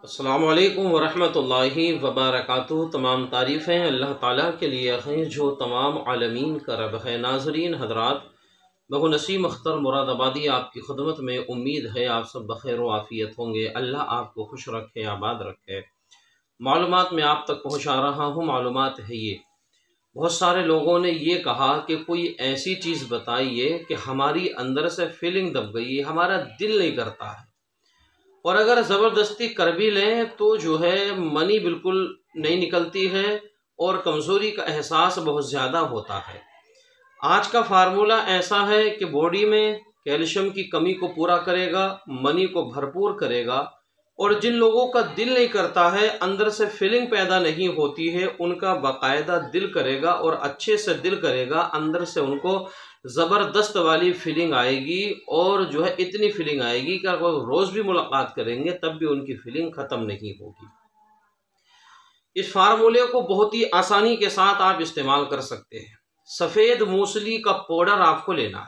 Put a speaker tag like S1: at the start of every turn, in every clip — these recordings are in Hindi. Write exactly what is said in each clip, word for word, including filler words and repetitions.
S1: अस्सलामु अलैकुम वरहमतुल्लाहि वबरकातुहू। तमाम तारीफ़ें अल्लाह ताला के लिए हैं जो तमाम आलमीन का रब है। नाज़रीन हज़रात, बहू नसीम अख्तर मुरादाबादी आपकी खिदमत में। उम्मीद है आप सब बखैर व आफ़ियत होंगे। अल्लाह आपको खुश रखे, आबाद रखे। मालूमात मैं आप तक पहुँचा रहा हूँ। मालूमात है ये, बहुत सारे लोगों ने ये कहा कि कोई ऐसी चीज़ बताइए कि हमारी अंदर से फीलिंग दब गई है, हमारा दिल नहीं करता है, और अगर ज़बरदस्ती कर भी लें तो जो है मनी बिल्कुल नहीं निकलती है और कमज़ोरी का एहसास बहुत ज़्यादा होता है। आज का फार्मूला ऐसा है कि बॉडी में कैल्शियम की कमी को पूरा करेगा, मनी को भरपूर करेगा। और जिन लोगों का दिल नहीं करता है, अंदर से फीलिंग पैदा नहीं होती है, उनका बाकायदा दिल करेगा और अच्छे से दिल करेगा। अंदर से उनको ज़बरदस्त वाली फीलिंग आएगी और जो है इतनी फीलिंग आएगी कि अगर रोज़ भी मुलाकात करेंगे तब भी उनकी फीलिंग ख़त्म नहीं होगी। इस फार्मूले को बहुत ही आसानी के साथ आप इस्तेमाल कर सकते हैं। सफ़ेद मूसली का पाउडर आपको लेना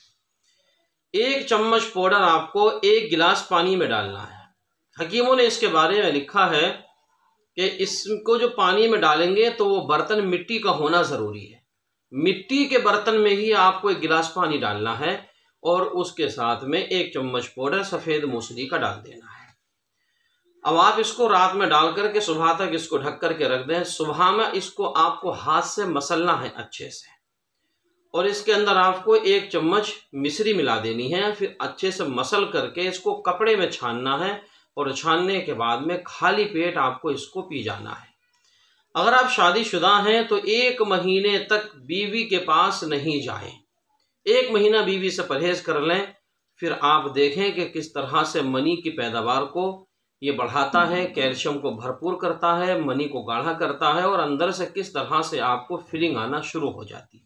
S1: है। एक चम्मच पाउडर आपको एक गिलास पानी में डालना है। हकीमों ने इसके बारे में लिखा है कि इसको जो पानी में डालेंगे तो वो बर्तन मिट्टी का होना ज़रूरी है। मिट्टी के बर्तन में ही आपको एक गिलास पानी डालना है और उसके साथ में एक चम्मच पाउडर सफ़ेद मूसली का डाल देना है। अब आप इसको रात में डाल करके सुबह तक इसको ढक करके रख दें। सुबह में इसको आपको हाथ से मसलना है अच्छे से, और इसके अंदर आपको एक चम्मच मिश्री मिला देनी है। फिर अच्छे से मसल करके इसको कपड़े में छानना है और छानने के बाद में खाली पेट आपको इसको पी जाना है। अगर आप शादीशुदा हैं तो एक महीने तक बीवी के पास नहीं जाएं। एक महीना बीवी से परहेज कर लें, फिर आप देखें कि किस तरह से मनी की पैदावार को ये बढ़ाता है, कैल्शियम को भरपूर करता है, मनी को गाढ़ा करता है, और अंदर से किस तरह से आपको फीलिंग आना शुरू हो जाती है।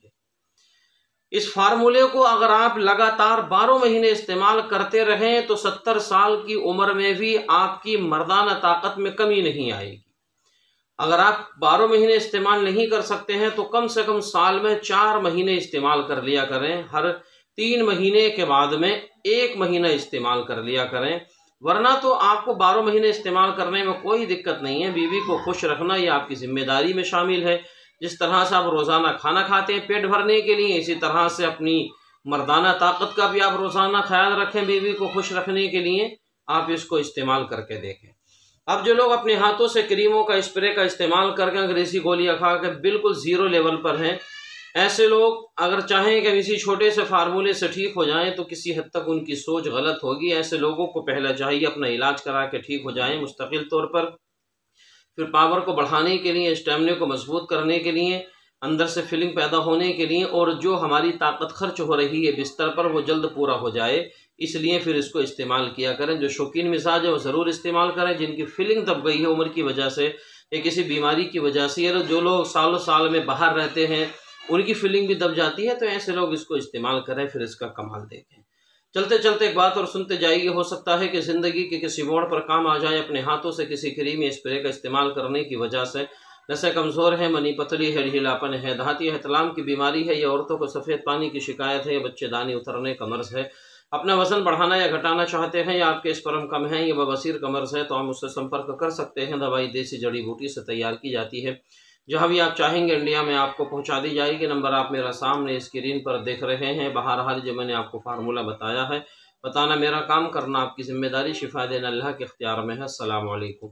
S1: इस फार्मूले को अगर आप लगातार बारह महीने इस्तेमाल करते रहें तो सत्तर साल की उम्र में भी आपकी मर्दाना ताकत में कमी नहीं आएगी। अगर आप बारह महीने इस्तेमाल नहीं कर सकते हैं तो कम से कम साल में चार महीने इस्तेमाल कर लिया करें। हर तीन महीने के बाद में एक महीना इस्तेमाल कर लिया करें, वरना तो आपको बारह महीने इस्तेमाल करने में कोई दिक्कत नहीं है। बीवी को खुश रखना ये आपकी जिम्मेदारी में शामिल है। जिस तरह से आप रोज़ाना खाना खाते हैं पेट भरने के लिए, इसी तरह से अपनी मर्दाना ताकत का भी आप रोज़ाना ख्याल रखें। बीवी को खुश रखने के लिए आप इसको इस्तेमाल करके देखें। अब जो लोग अपने हाथों से क्रीमों का स्प्रे का इस्तेमाल करके अंग्रेज़ी गोलियां खा के बिल्कुल ज़ीरो लेवल पर हैं, ऐसे लोग अगर चाहें कि किसी छोटे से फार्मूले से ठीक हो जाएं तो किसी हद तक उनकी सोच गलत होगी। ऐसे लोगों को पहले चाहिए अपना इलाज करा के ठीक हो जाएं मुस्तकिल तौर पर। फिर पावर को बढ़ाने के लिए, स्टेमिना को मजबूत करने के लिए, अंदर से फीलिंग पैदा होने के लिए, और जो हमारी ताकत खर्च हो रही है बिस्तर पर वो जल्द पूरा हो जाए, इसलिए फिर इसको इस्तेमाल किया करें। जो शौकीन मिजाज है वो ज़रूर इस्तेमाल करें। जिनकी फीलिंग दब गई है उम्र की वजह से या किसी बीमारी की वजह से, या जो लोग सालों साल में बाहर रहते हैं उनकी फीलिंग भी दब जाती है, तो ऐसे लोग इसको इस्तेमाल करें, फिर इसका कमाल देखें। चलते चलते एक बात और सुनते जाइए। हो सकता है कि ज़िंदगी के किसी मोड़ पर काम आ जाए। अपने हाथों से किसी क्रीम या स्प्रे का इस्तेमाल करने की वजह से नसें कमज़ोर है, मनी पतली है, ढीलापन है, धाती है, तलाम की बीमारी है, या औरतों को सफ़ेद पानी की शिकायत है, या बच्चेदानी उतरने का मर्ज़ है, अपना वज़न बढ़ाना या घटाना चाहते हैं, या आपके स्पर्म कम है, या बवासीर का मर्ज़ है, तो आप मुझसे संपर्क कर सकते हैं। दवाई देसी जड़ी बूटी से तैयार की जाती है। जहाँ भी आप चाहेंगे इंडिया में आपको पहुँचा दी जाएगी। नंबर आप मेरा सामने स्क्रीन पर देख रहे हैं। बहरहाल जो मैंने आपको फार्मूला बताया है, बताना मेरा काम, करना आपकी जिम्मेदारी। शिफा देना अल्लाह के इख्तियार में है। अस्सलामु अलैकुम।